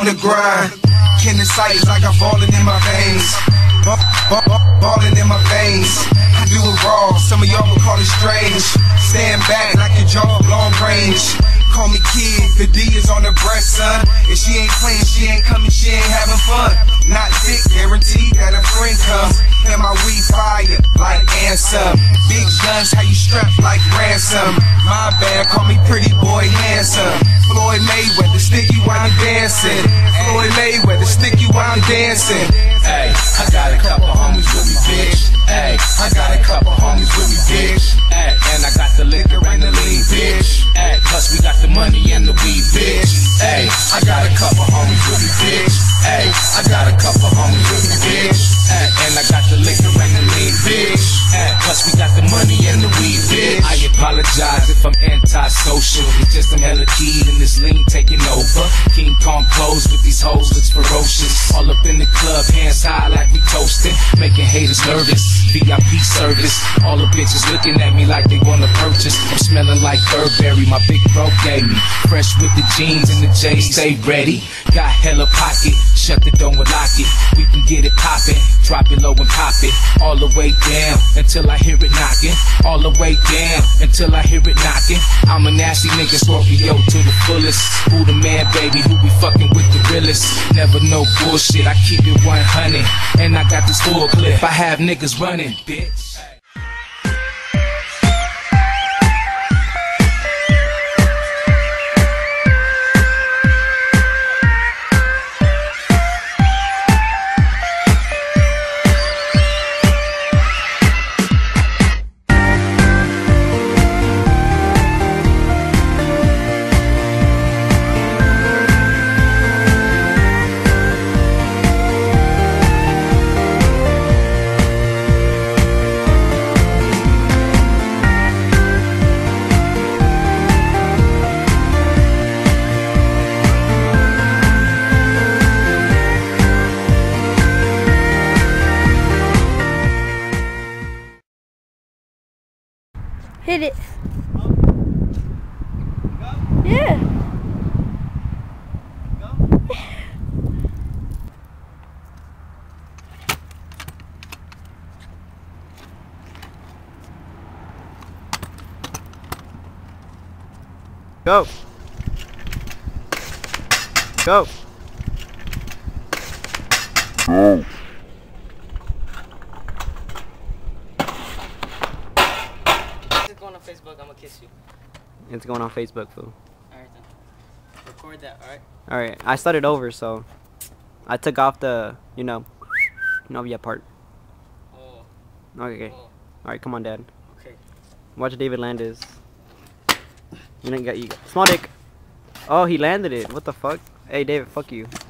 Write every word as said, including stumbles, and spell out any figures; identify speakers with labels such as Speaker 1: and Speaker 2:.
Speaker 1: the grind. Kinesitis, I got falling in my veins. Balling in my veins. I do it raw, some of y'all will call it strange. Stand back like your jaw long range. Call me kid, the D is on the breast, son. If she ain't playing, she ain't coming, she ain't having fun. Not thick, guaranteed that a friend come. And my weed fire like Ansem. Big guns, how you strapped like ransom. My bad, call me pretty boy handsome. Floyd Mayweather, stick you while you dancing. Floyd Mayweather, stick you while I'm dancing.
Speaker 2: Hey, I got a couple homies with me, bitch. Hey, I got a couple homies with me, bitch. Hey, and I got the liquor and the lean, bitch. Hey, plus we got the money and the weed, bitch. Hey, I got a couple homies with me, bitch. Hey, I got a couple homies with me, bitch. Hey, and I got the liquor and the lean, bitch. Hey, plus we got the money and the weed, bitch. I apologize if I'm antisocial. It's just I'm hella keyed and this lean taking over. King Kong clothes with these hoes looks ferocious. All up in the club, hands high like we toasting, making haters nervous. V I P service, all the bitches looking at me like they wanna purchase. I'm smelling like Burberry, my big bro gave me. Fresh with the jeans and the J's, stay ready. Got hella pocket, shut the door and lock it. We can get it poppin', drop it low and pop it. All the way down until I hear it knocking. All the way down until I hear it knocking. I'm a nasty nigga, Scorpio to the fullest. Who the man, baby, who be fucking with the realest. Never no bullshit, I keep it one hundred. And I got this full clip, I have niggas running, bitch.
Speaker 3: Hit it. Yeah.
Speaker 4: Go. Go.
Speaker 5: Go.
Speaker 6: Going on Facebook, I'm gonna kiss you.
Speaker 4: It's going on Facebook, fool.
Speaker 6: Alright then. Record that, alright?
Speaker 4: Alright, I started over, so I took off the, you know, Novia part.
Speaker 6: Oh.
Speaker 4: Okay.
Speaker 6: Oh.
Speaker 4: Alright, come on, Dad.
Speaker 6: Okay.
Speaker 4: Watch David Landis. You didn't get you. Small dick. Oh, he landed it. What the fuck? Hey, David, fuck you.